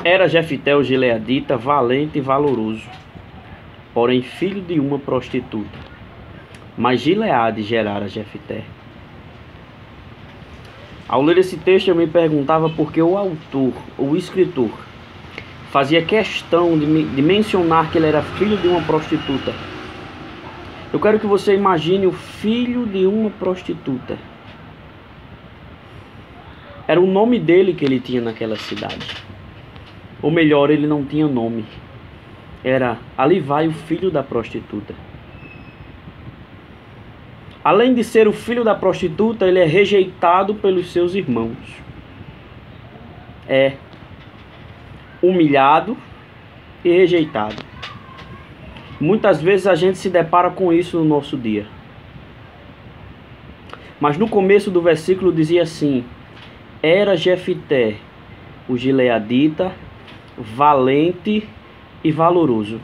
Era Jefté o gileadita, valente e valoroso, porém filho de uma prostituta. Mas Gileade gerara Jefté. Ao ler esse texto eu me perguntava por que o autor, o escritor, fazia questão de mencionar que ele era filho de uma prostituta. Eu quero que você imagine o filho de uma prostituta. Era o nome dele que ele tinha naquela cidade. Ou melhor, ele não tinha nome. Era ali vai o filho da prostituta. Além de ser o filho da prostituta, ele é rejeitado pelos seus irmãos. É humilhado e rejeitado. Muitas vezes a gente se depara com isso no nosso dia. Mas no começo do versículo dizia assim: era Jefté o gileadita, valente e valoroso.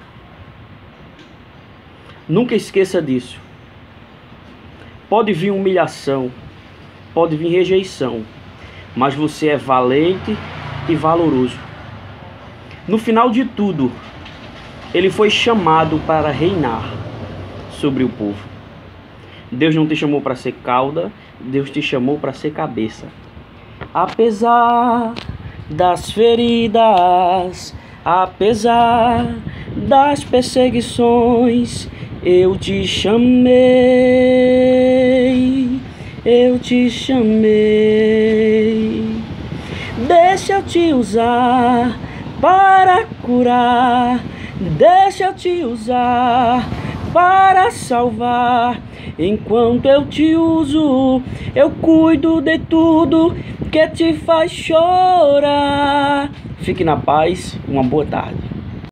Nunca esqueça disso. Pode vir humilhação, pode vir rejeição, mas você é valente e valoroso. No final de tudo, ele foi chamado para reinar sobre o povo. Deus não te chamou para ser cauda, Deus te chamou para ser cabeça. Apesar das feridas, apesar das perseguições, eu te chamei, eu te chamei. Deixa eu te usar para curar, deixa eu te usar para salvar. Enquanto eu te uso, eu cuido de tudo que te faz chorar. Fique na paz, uma boa tarde.